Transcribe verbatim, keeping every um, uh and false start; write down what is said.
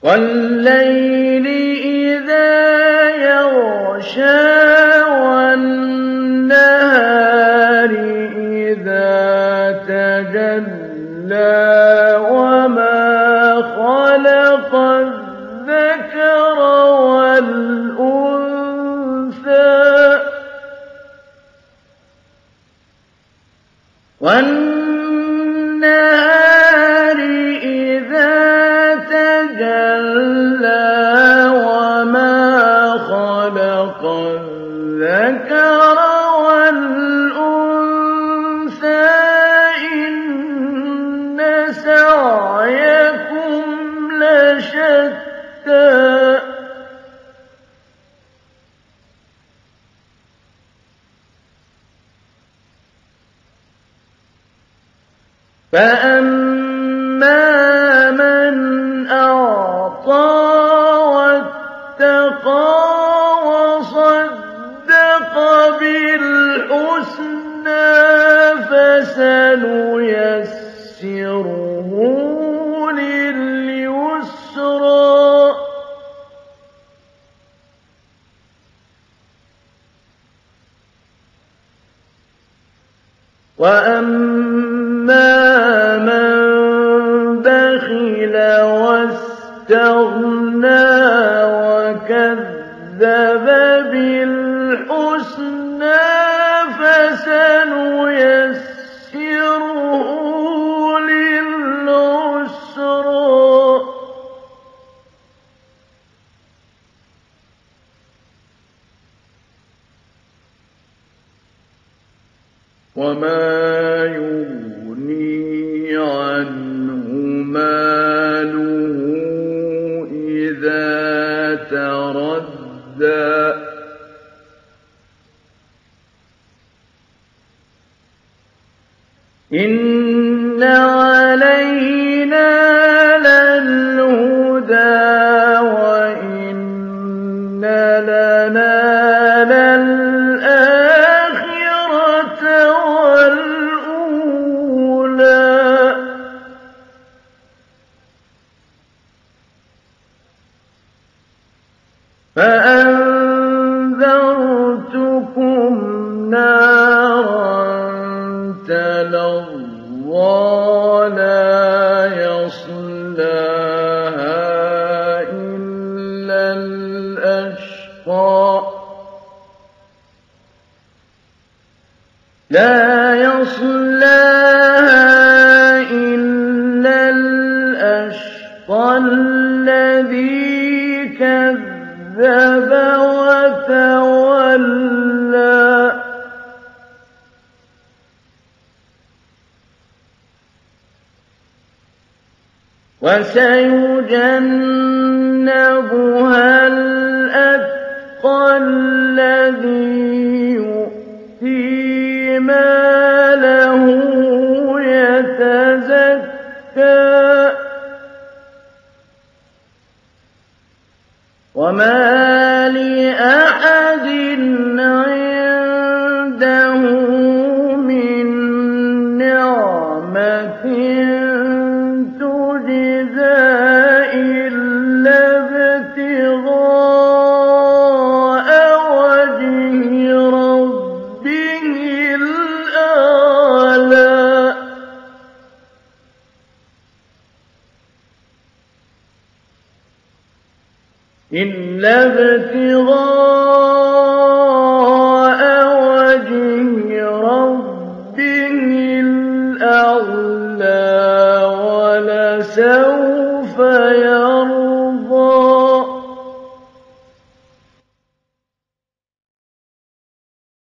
وَاللَّيْلِ إِذَا يَغْشَىٰ وَالنَّهَارِ إِذَا تَجَلَّىٰ وَمَا خَلَقَ الذَّكَرَ وَالْأُنثَىٰ وَالنَّهَارِ إِذَا تَجَلَّىٰ وَمَا خَلَقَ الذَّكَرَ وَالْأُنثَىٰ إِنَّ سَعْيَكُمْ لَشَتَّىٰ فَأَمَّا مَنْ أَعْطَىٰ وَاتَّقَىٰ وَصَدَّقَ بِالْحُسْنَىٰ فَسَنُيَسِّرُهُ لِلْيُسْرَىٰ وَأَمَّا مَن بَخِلَ وَاسْتَغْنَىٰ وَكَذَّبَ بِالْحُسْنَىٰ فَسَنُيَسِّرُهُ لِلْعُسْرَىٰ وَمَا يُغْنِي عَنْهُ مَالُهُ إِذَا تَرَدَّىٰ إِنَّ عَلَيْنَا لَلْهُدَىٰ وَإِنَّ لَنَا لَلْآخِرَةَ وَالْأُولَىٰ فَأَنذَرْتُكُمْ نَارًا تَلَظَّىٰ لَا يَصْلَاهَا إِلَّا الْأَشْقَى لا يصلاها إلا الأشقى الذي كذب وتولى وسيجنبها الأتقى الذي يؤتي ماله يتزكى وما لأحد عنده من نعمة تجزى إلا ابتغاء وجه ربه الأعلى إلا ابتغاء